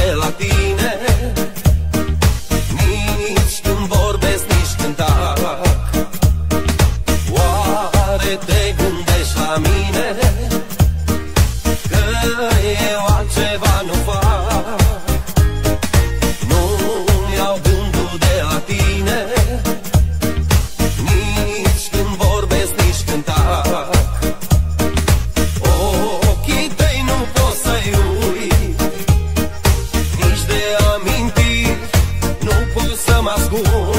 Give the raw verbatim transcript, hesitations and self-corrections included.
de la tine, nici când vorbesc, nici când tac. Oare te gândești la mine că eu altceva nu fac? Nu-mi iau gândul de la tine, nici când vorbesc, nici când tac. Ochii tăi nu pot să-i uit, nici de amintiri nu pot să mă ascund.